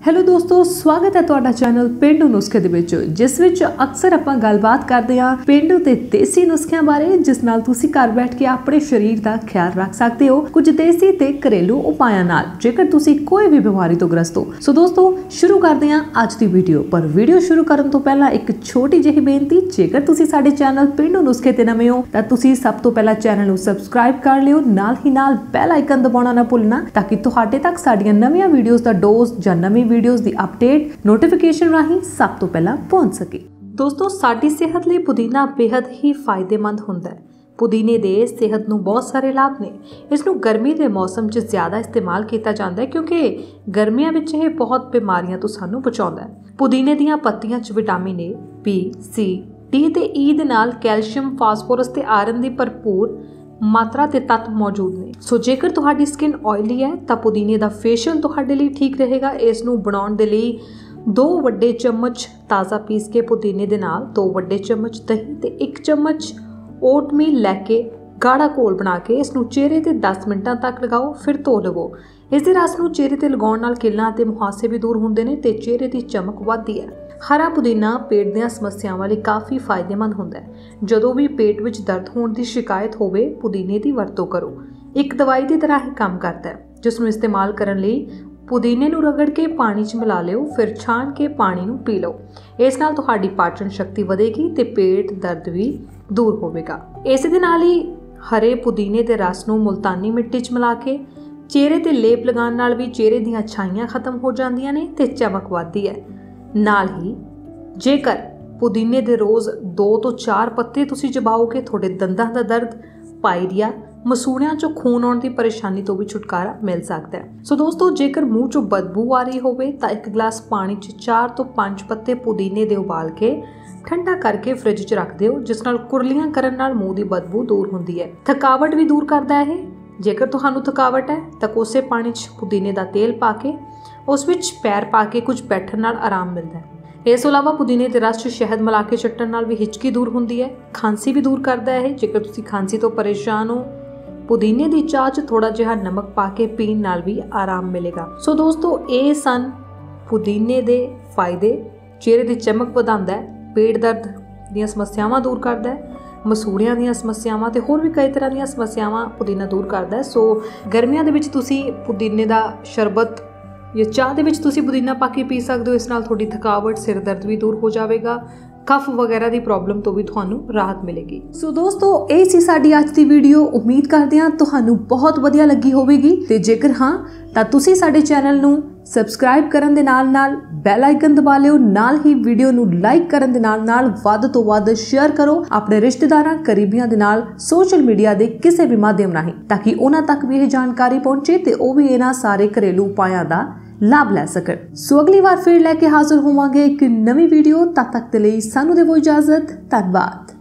Hello दोस्तों, स्वागत है तुहाडा चैनल पेंडू नुस्खे दे विच, जिस विच अक्सर आपां गलबात करदे हां पेंडू ते देसी नुस्खियां बारे, जिस नाल तुसीं घर बैठ के अपने शरीर दा ख्याल रख सकते हो कुछ देसी ते घरेलू उपायां नाल, जेकर तुसीं कोई भी बीमारी तो ग्रस्त हो। सो दोस्तों, शुरू करदे हां अज दी वीडियो। पर वीडियो शुरू करन तो पहला एक छोटी जिही बेनती, जेकर तुसीं साडे चैनल पेंडू नुस्खे ते नवें हो तां तुसीं सब तो पहला चैनल नूं सबसक्राइब कर लिओ, नाल ही नाल बैल आइकन दबाउणा ना भुलना, ताकि तुहाडे तक साडीआं नवीआं वीडियोज़ दा डोज जां नवीं वीडियोज़ दी अपडेट नोटिफिकेशन राही सब तो पहला पहुंच सके। दोस्तों, साडी सेहत लई पुदीना बेहद ही फायदेमंद हुंदा है। पुदीने दे सेहत नूं बहुत सारे लाभ ने। इसनूं गर्मी के मौसम च ज़्यादा इस्तेमाल किया जाता है, क्योंकि गर्मियां विच यह बहुत बीमारियां तो सानूं बचाउंदा है। पुदीने दीआं पत्तियां च vitamin A, B, C, D ते ई दे नाल कैल्शियम, फास्फोरस ते आयरन दी भरपूर मात्रा ते तत्व मौजूद ने। सो जेकर तुहाडी स्किन ऑयली है तां पुदीने दा फेशियल तुहाडे लई ठीक रहेगा। इस नूं बनाउण दे लई 2 वड्डे चम्मच ताज़ा पीस के पुदीने दे नाल 2 वड्डे चम्मच दही ते 1 चम्मच ओटमील लैके गाढ़ा घोल बना के इस नूं चेहरे ते 10 मिनटां तक लगाओ, फिर धो लवो। इस दे रस नूं चेहरे ते लगाउण नाल किल्लां ते मुहासे भी दूर हुंदे ने ते चेहरे दी चमक वधदी है। हरा पुदीना पेट दीआं समस्यावां लई काफ़ी फायदेमंद हुंदा है। जदों भी पेट विच दर्द होण दी शिकायत होवे, पुदीने दी वरतों करो। एक दवाई की तरह ही काम करता है, जिसनूं इस्तेमाल करन लई पुदीने नूं रगड़ के पानी च मिला लिओ, फिर छाण के पानी नूं पी लो। इस नाल तुहाडी पाचन शक्ति वधेगी ते पेट दर्द भी दूर होवेगा। इस दे नाल ही हरे पुदीने दे रस नूं मुल्तानी मिट्टी च मिला के चेहरे ते लेप लगाउण नाल भी चेहरे दीआं छाइयां खत्म हो जांदियां ने ते चमक वधदी है। नाल ही जेकर पुदीने दे रोज़ 2 तो 4 पत्ते तुसीं चबाओगे, थोड़े दंदां दा दर्द, पायरिया, मसूड़ियां चों खून आउण दी परेशानी तो भी छुटकारा मिल सकता है। सो दोस्तों, जेकर मूँह चों बदबू आ रही होवे तां 1 गिलास पानी च 4 तो 5 पत्ते पुदीने दे उबाल के ठंडा करके फ्रिज च रख दिओ, जिस नाल कुरलियां करन नाल मूँह दी बदबू दूर हुंदी है। थकावट भी दूर करदा है। जेकर तुहानूं थकावट है तां कोसे पानी च पुदीने दा तेल पा के उस विच पैर पा के कुछ बैठण नाल आराम मिलदा है। इस अलावा पुदीने दे रस च शहद मिला के चट्टण नाल भी हिचकी दूर हुंदी है। खांसी भी दूर करदा है। जेकर तुसीं खांसी तो परेशान हो, पुदीने दी चाह च थोड़ा जिहा नमक पा के पीण नाल भी आराम मिलेगा। सो दोस्तों, ये सन पुदीने दे फायदे। चेहरे दी चमक वधांदा है, पेट दर्द दीआं समस्यावां दूर करदा है, मसूड़ियां दीआं समस्यावां ते होर भी कई तरह दीआं समस्यावां पुदीना दूर करदा है। सो गर्मियां दे विच तुसीं पुदीने दा शरबत या चाह दे विच तुसीं पुदीना पा के पी सकदे हो। इस नाल थोड़ी थकावट, सिर दर्द भी दूर हो जाएगा। कफ वगैरह की प्रॉब्लम तो भी तुहानूं राहत मिलेगी। सो दोस्तों, ये सी साडी अज दी वीडियो। उम्मीद करदे हां तुहानूं बहुत वधिया लगी होवेगी, ते जेकर हाँ तां तुसीं साडे चैनल नूं सबसक्राइब करन दे नाल नाल बैल आइकन दबा लिओ। नाल ही वीडियो नूं लाइक करन दे नाल नाल वध तो वध शेयर करो अपने रिश्तेदारां, करीबियां दे नाल सोशल मीडिया दे किसी भी माध्यम राहीं, ताकि उन्हां तक भी यह जानकारी पहुंचे ते ओह भी इन्हां सारे घरेलू उपायां दा लाभ लै सकन। सो अगली बार फिर लैके हाजिर होवांगे एक नवी वीडियो। तद तक के लिए सानू देवो इजाजत। धन्यवाद।